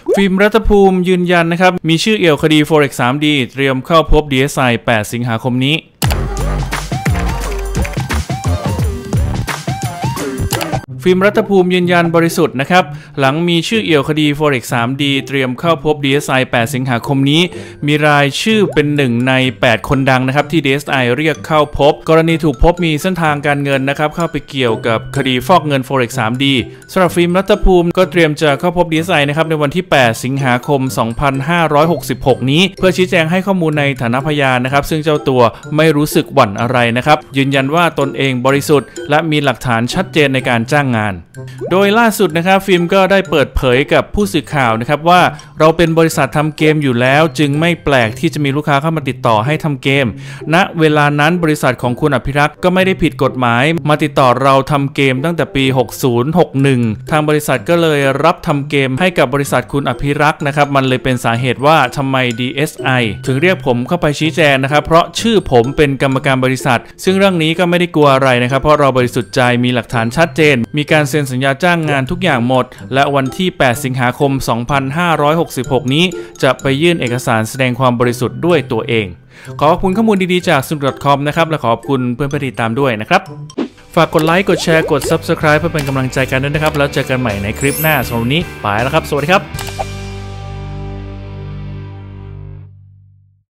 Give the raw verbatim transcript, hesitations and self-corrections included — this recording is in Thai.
ฟิล์มรัตภูมิยืนยันนะครับมีชื่อเอี่ยวคดี โฟเร็กซ์ ทรีดี เตรียมเข้าพบ ดี เอส ไอ แปดสิงหาคมนี้ฟิล์มรัตภูมิยืนยันบริสุทธิ์นะครับหลังมีชื่อเอี่ยวคดี โฟเร็กซ์ ทรีดี เตรียมเข้าพบ ดี เอส ไอ แปดสิงหาคมนี้มีรายชื่อเป็นหนึ่งในแปดคนดังนะครับที่ ดี เอส ไอ เรียกเข้าพบกรณีถูกพบมีเส้นทางการเงินนะครับเข้าไปเกี่ยวกับคดีฟอกเงิน โฟเร็กซ์ ทรีดี สำหรับฟิล์มรัตภูมิก็เตรียมจะเข้าพบ ดี เอส ไอ นะครับในวันที่แปดสิงหาคมสองพันห้าร้อยหกสิบหกนี้เพื่อชี้แจงให้ข้อมูลในฐานะพยานนะครับซึ่งเจ้าตัวไม่รู้สึกหวั่นอะไรนะครับยืนยันว่าตนเองบริสุทธิ์และมีหลักฐานชัดเจนในการจ้างงานโดยล่าสุดนะครับฟิล์มก็ได้เปิดเผยกับผู้สื่อข่าวนะครับว่าเราเป็นบริษัททำเกมอยู่แล้วจึงไม่แปลกที่จะมีลูกค้าเข้ามาติดต่อให้ทำเกมณเวลานั้นบริษัทของคุณอภิรักษ์ก็ไม่ได้ผิดกฎหมายมาติดต่อเราทำเกมตั้งแต่ปีหกสิบ หกสิบเอ็ดทางบริษัทก็เลยรับทำเกมให้กับบริษัทคุณอภิรักษ์นะครับมันเลยเป็นสาเหตุว่าทำไม ดี เอส ไอ ถึงเรียกผมเข้าไปชี้แจงนะครับเพราะชื่อผมเป็นกรรมการบริษัทซึ่งเรื่องนี้ก็ไม่ได้กลัวอะไรนะครับเพราะเราบริสุทธิ์ใจมีหลักฐานชัดเจนมีการเซ็นสัญญาจ้างงานทุกอย่างหมดและวันที่แปดสิงหาคมสองพันห้าร้อยหกสิบหกนี้จะไปยื่นเอกสารแสดงความบริสุทธิ์ด้วยตัวเองขอบคุณข้อมูลดีๆจาก สนุก ดอท คอม นะครับและขอบคุณเพื่อนๆที่ติดตามด้วยนะครับฝากกดไลค์กดแชร์กด ซับสไครบ์ เพื่อเป็นกำลังใจกันด้วยนะครับแล้วเจอกันใหม่ในคลิปหน้าสำหรับวันนี้ไปแล้วครับสวัสดีครับ